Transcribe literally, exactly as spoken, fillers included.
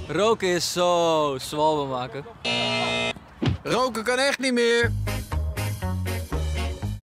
Roken is zo zwalbe maken. Roken kan echt niet meer.